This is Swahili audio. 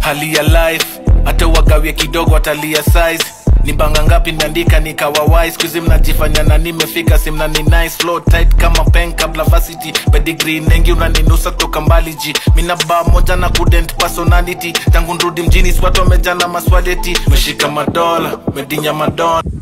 hali ya life, hata wagawie kidogo atalia size. Ni banga ngapi niandika nikawa wise, kuzi mnajifanya na nimefika simna ni nice, flow tight kama pen kabla varsity, pedigree nengi unaninusa toka mbali ji. Mina ba moja na couldn't personality, tangu nrudi mjini swatu wamejana maswaleti. Meshika madola, medinya madona